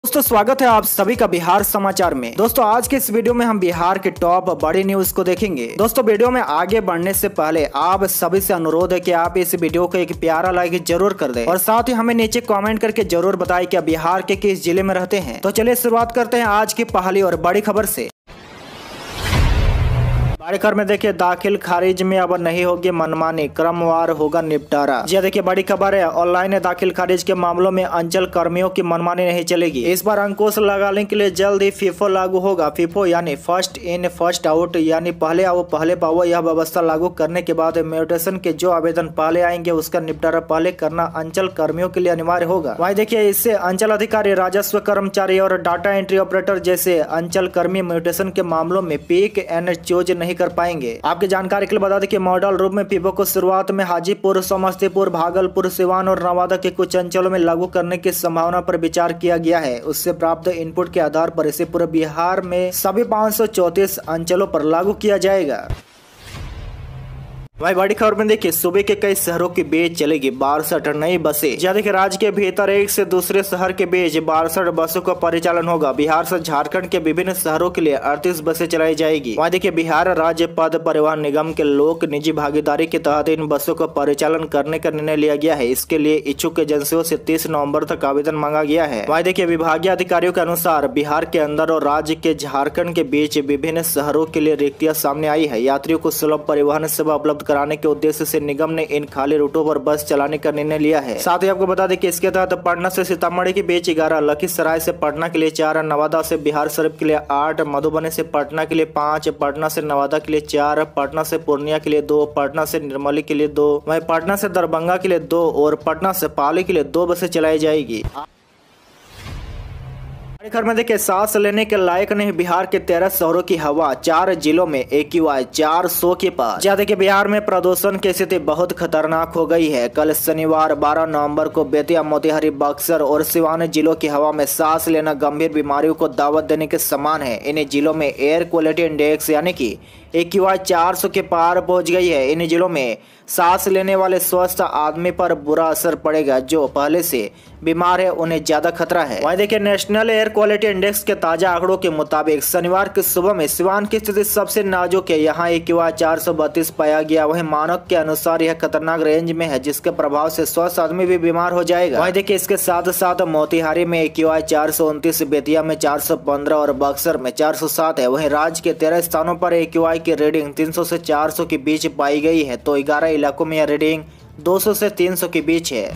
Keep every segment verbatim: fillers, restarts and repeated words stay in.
दोस्तों स्वागत है आप सभी का बिहार समाचार में। दोस्तों आज के इस वीडियो में हम बिहार के टॉप बड़ी न्यूज को देखेंगे। दोस्तों वीडियो में आगे बढ़ने से पहले आप सभी से अनुरोध है कि आप इस वीडियो को एक प्यारा लाइक जरूर कर दें और साथ ही हमें नीचे कमेंट करके जरूर बताएं कि आप बिहार के किस जिले में रहते हैं। तो चलिए शुरुआत करते हैं आज की पहली और बड़ी खबर से। बड़ी खबर में देखिए, दाखिल खारिज में अब नहीं होगी मनमानी, क्रमवार होगा निपटारा। जी देखिए बड़ी खबर है, ऑनलाइन दाखिल खारिज के मामलों में अंचल कर्मियों की मनमानी नहीं चलेगी। इस बार अंकुश लगाने के लिए जल्द ही फीफो लागू होगा। फीफो यानी फर्स्ट इन फर्स्ट आउट, यानी पहले आओ पहले पाओ। यह व्यवस्था लागू करने के बाद म्यूटेशन के जो आवेदन पहले आएंगे उसका निपटारा पहले करना अंचल कर्मियों के लिए अनिवार्य होगा। वहीं देखिए इससे अंचल अधिकारी, राजस्व कर्मचारी और डाटा एंट्री ऑपरेटर जैसे अंचल कर्मी म्यूटेशन के मामलों में पिक एंड चूज नहीं कर पाएंगे। आपकी जानकारी के लिए बता दें कि मॉडल रूप में फीफो को शुरुआत में हाजीपुर, समस्तीपुर, भागलपुर, सिवान और नवादा के कुछ अंचलों में लागू करने की संभावना पर विचार किया गया है। उससे प्राप्त इनपुट के आधार पर इसे पूरे बिहार में सभी पाँच सौ चौतीस अंचलों पर लागू किया जाएगा। वही बड़ी खबर में देखिए, सूबे के कई शहरों के बीच चलेगी बासठ नई बसें। जहाँ देखिए राज्य के भीतर एक से दूसरे शहर के बीच बासठ बसों का परिचालन होगा। बिहार से झारखंड के विभिन्न शहरों के लिए अड़तीस बसें चलाई जाएगी। वहाँ देखिए बिहार राज्य पथ परिवहन निगम के लोक निजी भागीदारी के तहत इन बसों का परिचालन करने का निर्णय लिया गया है। इसके लिए इच्छुक एजेंसियों से तीस नवम्बर तक आवेदन मांगा गया है। वहाँ देखिए विभागीय अधिकारियों के अनुसार बिहार के अंदर और राज्य के झारखंड के बीच विभिन्न शहरों के लिए रिक्तियां सामने आई है। यात्रियों को सुलभ परिवहन सेवा उपलब्ध कराने के उद्देश्य से निगम ने इन खाली रूटों पर बस चलाने का निर्णय लिया है। साथ ही आपको बता दें कि इसके तहत पटना से सीतामढ़ी के बीच ग्यारह, लखीसराय से पटना के लिए चार, नवादा से बिहार शरीफ के लिए आठ, मधुबनी से पटना के लिए पाँच, पटना से नवादा के लिए चार, पटना से पूर्णिया के लिए दो, पटना से निर्मली के लिए दो, वहीं पटना से दरभंगा के लिए दो और पटना से पाली के लिए दो बसें चलाई जाएगी। खबर में देखिए, सांस लेने के लायक नहीं बिहार के तेरह शहरों की हवा, चार जिलों में एक्यूआई चार सौ के पास। ज्यादा के बिहार में प्रदूषण की स्थिति बहुत खतरनाक हो गई है। कल शनिवार बारह नवंबर को बेतिया, मोतिहारी, बक्सर और सिवान जिलों की हवा में सांस लेना गंभीर बीमारियों को दावत देने के समान है। इन जिलों में एयर क्वालिटी इंडेक्स यानी कि एक्यूआई चार सौ के पार पहुंच गई है। इन जिलों में सांस लेने वाले स्वस्थ आदमी पर बुरा असर पड़ेगा। जो पहले से बीमार है उन्हें ज्यादा खतरा है। वहीं देखिए नेशनल एयर क्वालिटी इंडेक्स के ताजा आंकड़ों के मुताबिक शनिवार की सुबह में सिवान की स्थिति सबसे नाजुक है। यहाँ एक्यूआई चार सौ बत्तीस पाया गया। वहीं मानक के अनुसार यह खतरनाक रेंज में है, जिसके प्रभाव से स्वस्थ आदमी भी बीमार हो जाएगा। वहीं देखिए इसके साथ साथ मोतिहारी में एक्यूआई चार सौ उनतीस, बेतिया में चार सौ पंद्रह और बक्सर में चार सौ सात है। वहीं राज्य के तेरह स्थानों पर एक्यूआई की रीडिंग तीन सौ से चार सौ के बीच पाई गई है, तो ग्यारह इलाकों में यह रीडिंग दो सौ से तीन सौ के बीच है।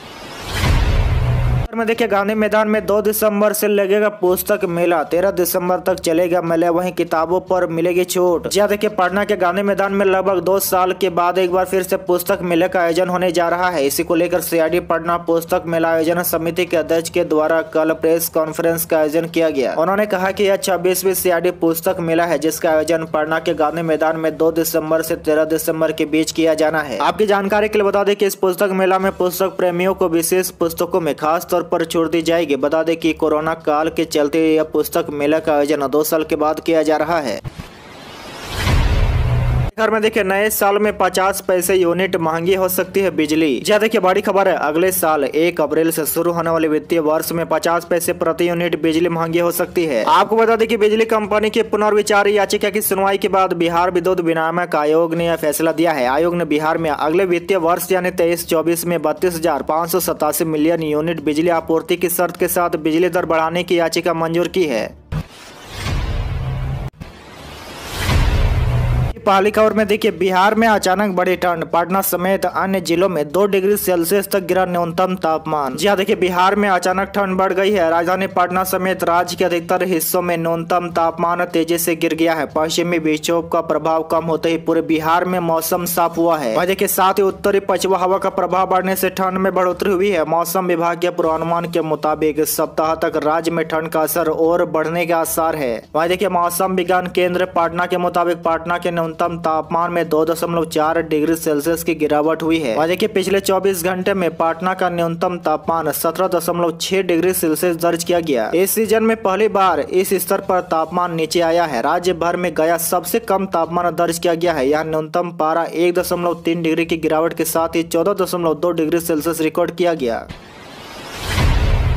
में देखिए गांधी मैदान में दो दिसंबर से लगेगा पुस्तक मेला, तेरह दिसंबर तक चलेगा मेला। वहीं किताबों पर मिलेगी छूट। जी देखिए पटना के गांधी मैदान में लगभग दो साल के बाद एक बार फिर से पुस्तक मेले का आयोजन होने जा रहा है। इसी को लेकर सीआईडी पटना पुस्तक मेला आयोजन समिति के अध्यक्ष के द्वारा कल प्रेस कॉन्फ्रेंस का आयोजन किया गया। उन्होंने कहा कि यह छब्बीसवीं सीआईडी पुस्तक मेला है, जिसका आयोजन पटना के गांधी मैदान में दो दिसंबर से तेरह दिसंबर के बीच किया जाना है। आपकी जानकारी के लिए बता दें कि इस पुस्तक मेला में पुस्तक प्रेमियों को विशेष पुस्तकों में खास तौर पर छोड़ दी जाएगी। बता दें कि कोरोना काल के चलते यह पुस्तक मेला का आयोजन दो साल के बाद किया जा रहा है। घर में देखिए नए साल में पचास पैसे यूनिट महंगी हो सकती है बिजली। जी देखिए बड़ी खबर है, अगले साल एक अप्रैल से शुरू होने वाले वित्तीय वर्ष में पचास पैसे प्रति यूनिट बिजली महंगी हो सकती है। आपको बता दें कि बिजली कंपनी की पुनर्विचार याचिका की सुनवाई के बाद बिहार विद्युत विनियामक आयोग ने यह फैसला दिया है। आयोग ने बिहार में अगले वित्तीय वर्ष यानी तेईस चौबीस में बत्तीस हजार पाँच सौ सतासी मिलियन यूनिट बिजली आपूर्ति की शर्त के साथ बिजली दर बढ़ाने की याचिका मंजूर की है। पहली खबर में देखिए, बिहार में अचानक बड़ी ठंड, पटना समेत अन्य जिलों में दो डिग्री सेल्सियस तक गिरा न्यूनतम तापमान। जी देखिए बिहार में अचानक ठंड बढ़ गई है। राजधानी पटना समेत राज्य के अधिकतर हिस्सों में न्यूनतम तापमान तेजी से गिर गया है। पश्चिमी विक्षोभ का प्रभाव कम होते ही पूरे बिहार में मौसम साफ हुआ है। वहीं देखिए साथ ही उत्तरी पछुआ हवा का प्रभाव बढ़ने से ठंड में बढ़ोतरी हुई है। मौसम विभाग के पूर्वानुमान के मुताबिक इस सप्ताह तक राज्य में ठंड का असर और बढ़ने के आसार है। वहीं देखिए मौसम विज्ञान केंद्र पटना के मुताबिक पटना के न्यूनतम तापमान में दो दशमलव चार डिग्री सेल्सियस की गिरावट हुई है। देखिए पिछले चौबीस घंटे में पटना का न्यूनतम तापमान सत्रह दशमलव छह डिग्री सेल्सियस दर्ज किया गया। इस सीजन में पहली बार इस स्तर पर तापमान नीचे आया है। राज्य भर में गया सबसे कम तापमान दर्ज किया गया है। यहाँ न्यूनतम पारा एक दशमलव तीन डिग्री की गिरावट के साथ ही चौदह दशमलव दो डिग्री सेल्सियस रिकॉर्ड किया गया।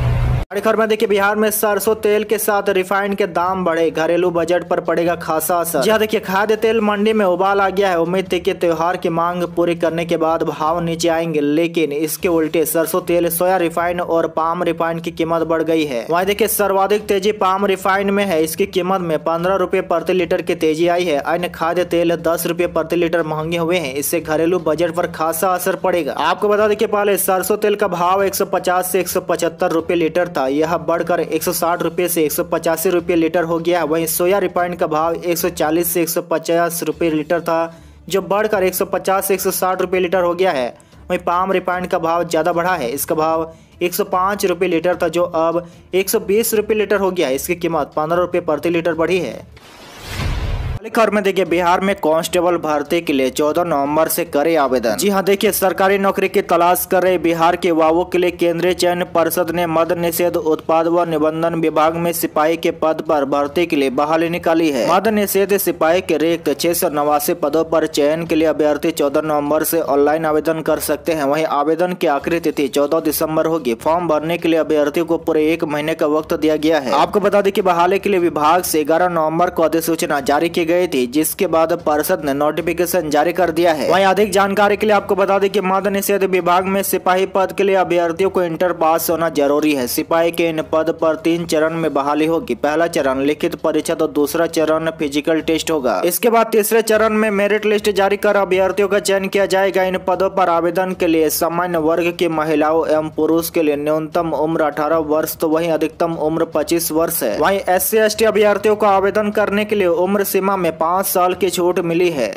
बड़ी खबर में देखिए बिहार में सरसों तेल के साथ रिफाइंड के दाम बढ़े, घरेलू बजट पर पड़ेगा खासा असर। जी देखिए खाद्य तेल मंडी में उबाल आ गया है। उम्मीद थी कि त्योहार की मांग पूरी करने के बाद भाव नीचे आएंगे, लेकिन इसके उल्टे सरसों तेल, सोया रिफाइंड और पाम रिफाइंड की कीमत बढ़ गई है। वहीं देखिए सर्वाधिक तेजी पाम रिफाइंड में है। इसकी कीमत में पंद्रह रुपए प्रति लीटर की तेजी आई है। अन्य खाद्य तेल दस रुपए प्रति लीटर महंगे हुए हैं। इससे घरेलू बजट पर खासा असर पड़ेगा। आपको बता दें कि पहले सरसों तेल का भाव एक सौ पचास से एक सौ पचहत्तर रुपए लीटर था, यह बढ़कर एक सौ साठ रुपए से एक सौ पचासी रुपए लीटर हो गया है। वहीं सोया रिफाइंड का भाव एक सौ चालीस से एक सौ पचास रुपए लीटर था, जो बढ़कर एक सौ पचास से एक सौ साठ रुपए लीटर हो गया है। वहीं पाम रिफाइंड का भाव ज्यादा बढ़ा है। इसका भाव एक सौ पाँच रुपए लीटर था, जो अब एक सौ बीस रुपए लीटर हो गया है। इसकी कीमत पंद्रह रुपए प्रति लीटर बढ़ी है। खबर में देखिए बिहार में कांस्टेबल भर्ती के लिए चौदह नवंबर से करे आवेदन। जी हां देखिए सरकारी नौकरी की तलाश कर रहे बिहार के युवाओं के लिए केंद्रीय चयन परिषद ने मद निषेध उत्पाद व निबंधन विभाग में सिपाही के पद पर भर्ती के लिए बहाली निकाली है। मद निषेध सिपाही के रिक्त छह सौ नवासी पदों पर चयन के लिए अभ्यर्थी चौदह नवम्बर से ऑनलाइन आवेदन कर सकते हैं। वहीं आवेदन की आखिरी तिथि चौदह दिसम्बर होगी। फॉर्म भरने के लिए अभ्यर्थियों को पूरे एक महीने का वक्त दिया गया है। आपको बता दें कि बहाली के लिए विभाग से ग्यारह नवम्बर को अधिसूचना जारी की गई थी, जिसके बाद परिषद ने नोटिफिकेशन जारी कर दिया है। वहीं अधिक जानकारी के लिए आपको बता दें कि मद निषेध विभाग में सिपाही पद के लिए अभ्यर्थियों को इंटर पास होना जरूरी है। सिपाही के इन पद पर तीन चरण में बहाली होगी। पहला चरण लिखित परीक्षा तो दूसरा चरण फिजिकल टेस्ट होगा। इसके बाद तीसरे चरण में मेरिट लिस्ट जारी कर अभ्यर्थियों का चयन किया जाएगा। इन पदों पर आवेदन के लिए सामान्य वर्ग की महिलाओं एवं पुरुष के लिए न्यूनतम उम्र अठारह वर्ष तो वहीं अधिकतम उम्र पच्चीस वर्ष है। वहीं एस सी एस टी अभ्यर्थियों को आवेदन करने के लिए उम्र सीमा में पाँच साल की छूट मिली है।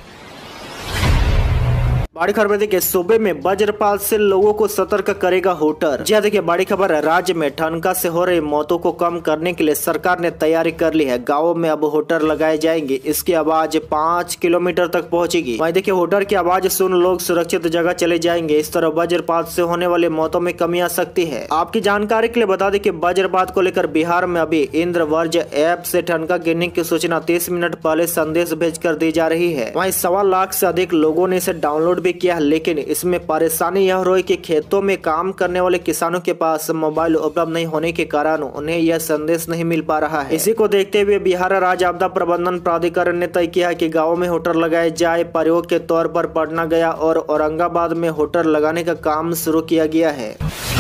बड़ी खबर देखिए सूबे में वज्रपात से लोगों को सतर्क करेगा होटर। जी देखिए बड़ी खबर है, राज्य में ठनका से हो रही मौतों को कम करने के लिए सरकार ने तैयारी कर ली है। गाँवों में अब होटर लगाए जाएंगे। इसकी आवाज पाँच किलोमीटर तक पहुंचेगी। वहीं देखिए होटर की आवाज सुन लोग सुरक्षित जगह चले जाएंगे। इस तरह वज्रपात से होने वाली मौतों में कमी आ सकती है। आपकी जानकारी के लिए बता दें कि वज्रपात को लेकर बिहार में अभी इंद्रवज् ऐप से ठनका गिरने की सूचना तीस मिनट पहले संदेश भेज कर दी जा रही है। वहीं सवा लाख से अधिक लोगों ने इसे डाउनलोड किया, लेकिन इसमें परेशानी यह रही कि खेतों में काम करने वाले किसानों के पास मोबाइल उपलब्ध नहीं होने के कारण उन्हें यह संदेश नहीं मिल पा रहा है। इसी को देखते हुए बिहार राज्य आपदा प्रबंधन प्राधिकरण ने तय किया कि गाँव में होटर लगाए जाए। प्रयोग के तौर पर पटना, गया और औरंगाबाद में होटर लगाने का काम शुरू किया गया है।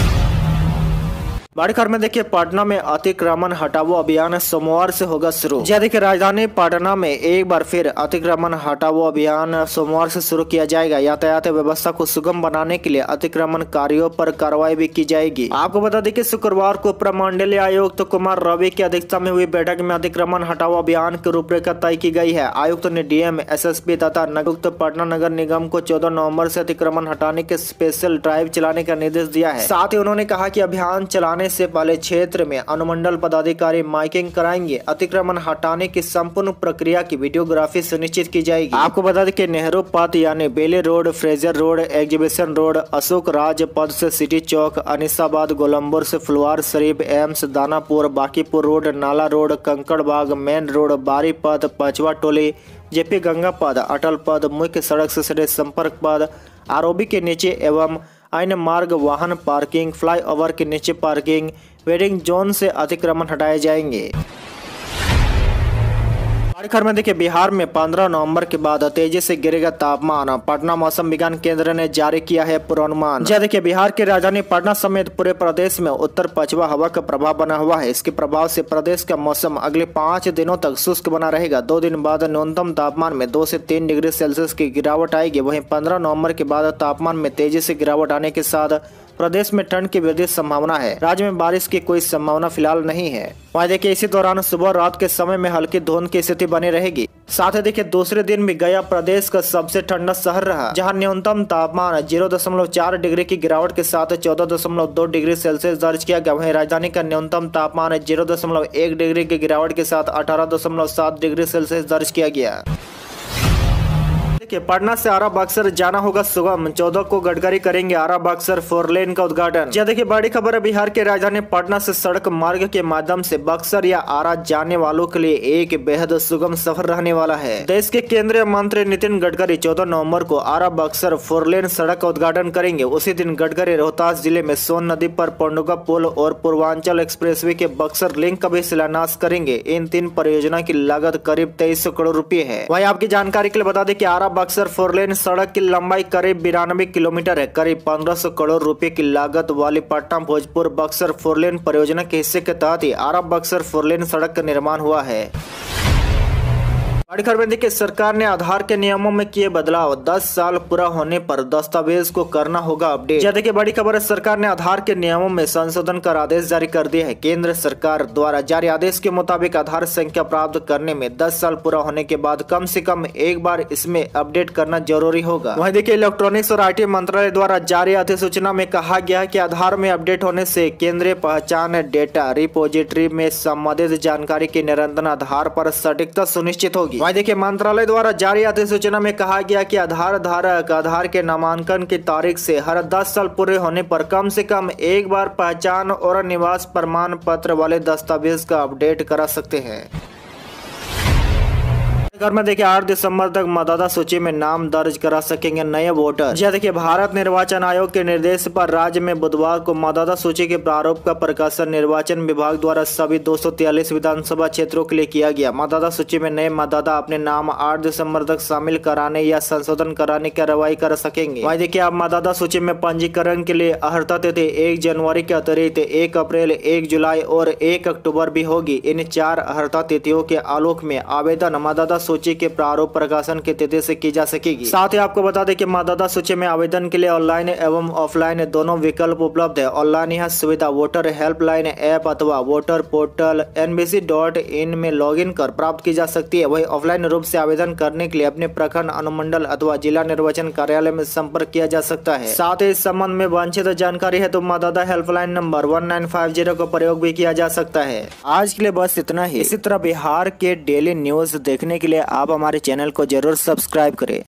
बड़ी खबर में देखिए पटना में अतिक्रमण हटाओ अभियान सोमवार से होगा शुरू। जी देखिए राजधानी पटना में एक बार फिर अतिक्रमण हटाओ अभियान सोमवार से शुरू किया जाएगा। यातायात व्यवस्था को सुगम बनाने के लिए अतिक्रमण कार्यों पर कार्रवाई भी की जाएगी। आपको बता दें कि शुक्रवार को प्रमंडलीय आयुक्त तो कुमार रवि की अध्यक्षता में हुई बैठक में अतिक्रमण हटाओ अभियान की रूपरेखा तय की गई है। आयुक्त ने डीएम, एसएसपी तथा नगरायुक्त पटना नगर निगम को चौदह नवम्बर से अतिक्रमण हटाने के स्पेशल ड्राइव चलाने का निर्देश दिया है। साथ ही उन्होंने कहा कि अभियान चलाने से पहले क्षेत्र में अनुमंडल पदाधिकारी माइकिंग कराएंगे। अतिक्रमण हटाने की संपूर्ण प्रक्रिया की वीडियोग्राफी सुनिश्चित की जाएगी। आपको बता दें कि नेहरू पथ यानी Bailey road, Fraser road, exhibition road, Ashok Raj Path से सिटी चौक, अनिसाबाद, गोलंबर से Phulwari Sharif, AIIMS, Danapur, Bakipur road, Nala road, Kankarbagh main road, Bari Path, पचवा टोली, जेपी गंगा पथ, अटल पथ, मुख्य सड़क से सड़क संपर्क पथ, आरओबी के नीचे एवं अन्य मार्ग, वाहन पार्किंग, फ्लाईओवर के नीचे पार्किंग, वेटिंग जोन से अतिक्रमण हटाए जाएंगे। खबर में देखिए बिहार में पंद्रह नवंबर के बाद तेजी से गिरेगा तापमान। पटना मौसम विज्ञान केंद्र ने जारी किया है पूर्वानुमान। जी देखिए बिहार की राजधानी पटना समेत पूरे प्रदेश में उत्तर पछुआ हवा का प्रभाव बना हुआ है। इसके प्रभाव से प्रदेश का मौसम अगले पाँच दिनों तक शुष्क बना रहेगा। दो दिन बाद न्यूनतम तापमान में दो से तीन डिग्री सेल्सियस की गिरावट आएगी। वहीं पंद्रह नवम्बर के बाद तापमान में तेजी से गिरावट आने के साथ प्रदेश में ठंड की वृद्धि संभावना है। राज्य में बारिश की कोई संभावना फिलहाल नहीं है। वहीं देखिए इसी दौरान सुबह रात के समय में हल्की धुंध की स्थिति बनी रहेगी। साथ ही देखिए दूसरे दिन भी गया प्रदेश का सबसे ठंडा शहर रहा, जहां न्यूनतम तापमान जीरो दशमलव चार डिग्री की गिरावट के साथ चौदह दशमलव दो डिग्री सेल्सियस दर्ज किया गया। वहीं राजधानी का न्यूनतम तापमान जीरो दशमलव एक डिग्री की गिरावट के साथ अठारह दशमलव सात डिग्री सेल्सियस दर्ज किया गया। देखिए, पटना से आरा बक्सर जाना होगा सुगम। चौदह को गडकरी करेंगे आरा बक्सर फोर लेन का उद्घाटन। जी देखिए, बड़ी खबर है। बिहार के राजधानी पटना से सड़क मार्ग के माध्यम से बक्सर या आरा जाने वालों के लिए एक बेहद सुगम सफर रहने वाला है। देश के केंद्रीय मंत्री नितिन गडकरी चौदह नवंबर को आरा बक्सर फोर लेन सड़क का उद्घाटन करेंगे। उसी दिन गडकरी रोहतास जिले में सोन नदी पर पंडुगा पुल और पूर्वांचल एक्सप्रेसवे के बक्सर लिंक का भी शिलान्यास करेंगे। इन तीन परियोजना की लागत करीब तेईस सौ करोड़ रुपए है। वहीं आपकी जानकारी के लिए बता दें कि आरा बक्सर फोर लेन सड़क की लंबाई करीब बिरानवे किलोमीटर है। करीब पंद्रह सौ करोड़ रुपए की लागत वाली पटना भोजपुर बक्सर फोर लेन परियोजना के हिस्से के तहत ही आरा बक्सर फोर लेन सड़क का निर्माण हुआ है। बड़ी खबर में देखिए, सरकार ने आधार के नियमों में किए बदलाव। दस साल पूरा होने पर दस्तावेज को करना होगा अपडेट। जैसे कि बड़ी खबर है, सरकार ने आधार के नियमों में संशोधन कर आदेश जारी कर दिया है। केंद्र सरकार द्वारा जारी आदेश के मुताबिक आधार संख्या प्राप्त करने में दस साल पूरा होने के बाद कम से कम एक बार इसमें अपडेट करना जरूरी होगा। वहीं देखिए, इलेक्ट्रॉनिक्स और आई टी मंत्रालय द्वारा जारी अधिसूचना में कहा गया है कि आधार में अपडेट होने से केंद्रीय पहचान डेटा रिपोजिटरी में संबंधित जानकारी की निरंतर आधार पर सटीकता सुनिश्चित होगी। वहीं देखिए, मंत्रालय द्वारा जारी अधिसूचना में कहा गया कि आधार धारक आधार के नामांकन की तारीख से हर दस साल पूरे होने पर कम से कम एक बार पहचान और निवास प्रमाण पत्र वाले दस्तावेज का अपडेट करा सकते हैं। घर में देखिए, आठ दिसंबर तक मतदाता सूची में नाम दर्ज करा सकेंगे नए वोटर। जी देखिए, भारत निर्वाचन आयोग के निर्देश पर राज्य में बुधवार को मतदाता सूची के प्रारूप का प्रकाशन निर्वाचन विभाग द्वारा सभी दो सौ तियालीस विधानसभा क्षेत्रों के लिए किया गया। मतदाता सूची में नए मतदाता अपने नाम आठ दिसंबर तक शामिल कराने या संशोधन कराने की कार्रवाई कर सकेंगे। वहीं देखिए, अब मतदाता सूची में पंजीकरण के लिए अर्हता तिथि एक जनवरी के अतिरिक्त एक अप्रैल, एक जुलाई और एक अक्टूबर भी होगी। इन चार अर्हता तिथियों के आलोक में आवेदन मतदाता सूची के प्रारूप प्रकाशन की तिथि से की जा सकेगी। साथ ही आपको बता दें कि मतदाता सूची में आवेदन के लिए ऑनलाइन एवं ऑफलाइन दोनों विकल्प उपलब्ध है। ऑनलाइन यह सुविधा वोटर हेल्पलाइन ऐप अथवा voter portal N B C dot in में लॉगिन कर प्राप्त की जा सकती है। वही ऑफलाइन रूप से आवेदन करने के लिए अपने प्रखंड अनुमंडल अथवा जिला निर्वाचन कार्यालय में संपर्क किया जा सकता है। साथ ही इस संबंध में वांछित जानकारी है तो मतदाता helpline number one nine five zero का प्रयोग भी किया जा सकता है। आज के लिए बस इतना ही। इसी तरह बिहार के डेली न्यूज देखने के लिए आप हमारे चैनल को जरूर सब्सक्राइब करें।